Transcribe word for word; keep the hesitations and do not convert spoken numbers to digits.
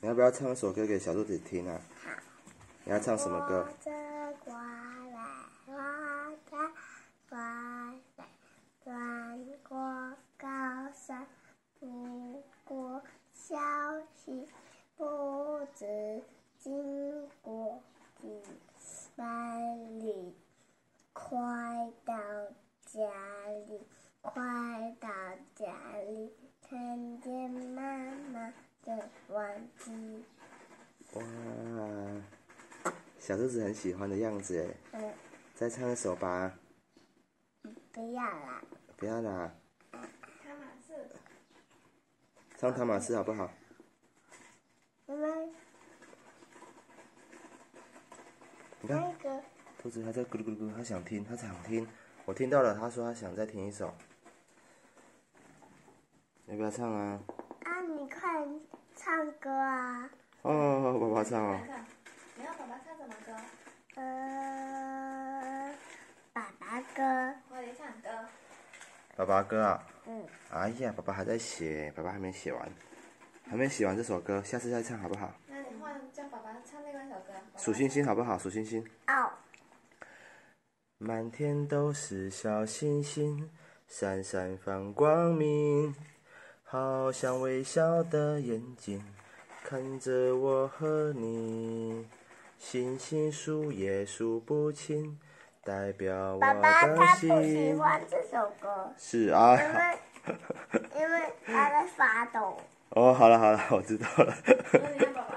你要不要唱一首歌给小兔子听啊？ 好。 你要唱什么歌？ 我这瓜来花开，花来转过高山，不过小溪，不知经过几万里，快到家里，快到家里，看见妈妈的玩具。 哇，小兔子很喜欢的样子耶。 嗯。 再唱一首吧。 不要啦。 不要啦。 汤马士。 唱汤马士好不好？ 因为你看， 那个兔子它在咕噜咕噜咕噜，它想听，它想听。我听到了，它说它想再听一首。要不要唱啊？ 啊，你快唱歌啊！ 哦，爸爸唱哦。 你要爸爸唱什么歌？ 呃，爸爸歌。 我也唱歌。 爸爸歌啊？ 嗯。 哎呀，爸爸还在写，爸爸还没写完，还没写完这首歌，下次再唱好不好？ 那你换叫爸爸唱另外一首歌。 数星星好不好？数星星。 哦。 满天都是小星星，闪闪放光明，好像微笑的眼睛，看着我和你。星星数也数不清，代表我的心。 爸爸他不喜欢这首歌。 是啊。 因为因为他在发抖。 哦，好了好了，我知道了。 那你要爸爸